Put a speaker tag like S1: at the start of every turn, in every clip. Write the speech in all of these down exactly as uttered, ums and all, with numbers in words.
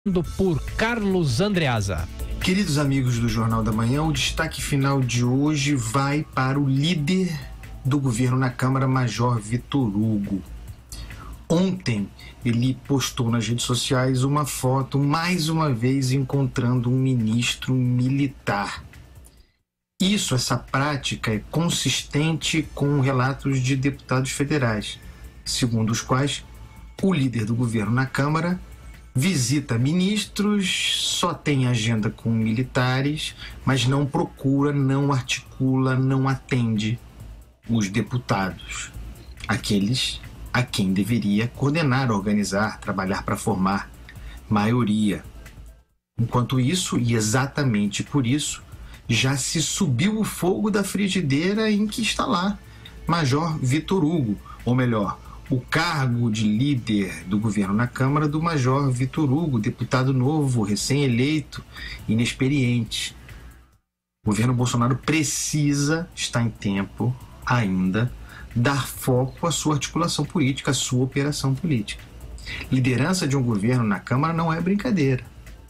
S1: por Carlos Andreasa.
S2: Queridos amigos do Jornal da Manhã, o destaque final de hoje vai para o líder do governo na Câmara, Major Vitor Hugo. Ontem ele postou nas redes sociais uma foto, mais uma vez encontrando um ministro militar. Isso, essa prática é consistente com relatos de deputados federais, segundo os quais o líder do governo na Câmara visita ministros, só tem agenda com militares, mas não procura, não articula, não atende os deputados, aqueles a quem deveria coordenar, organizar, trabalhar para formar maioria. Enquanto isso, e exatamente por isso, já se subiu o fogo da frigideira em que está lá Major Vitor Hugo, ou melhor, o cargo de líder do governo na Câmara do Major Vitor Hugo, deputado novo, recém-eleito, inexperiente. O governo Bolsonaro precisa, está em tempo ainda, dar foco à sua articulação política, à sua operação política. Liderança de um governo na Câmara não é brincadeira.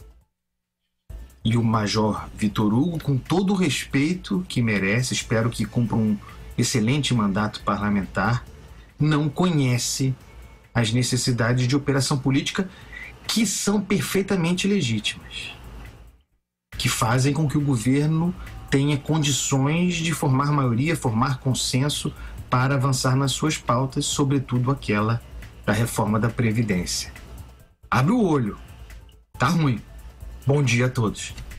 S2: E o Major Vitor Hugo, com todo o respeito que merece, espero que cumpra um excelente mandato parlamentar, não conhece as necessidades de operação política que são perfeitamente legítimas, que fazem com que o governo tenha condições de formar maioria, formar consenso para avançar nas suas pautas, sobretudo aquela da reforma da Previdência. Abre o olho, tá ruim. Bom dia a todos.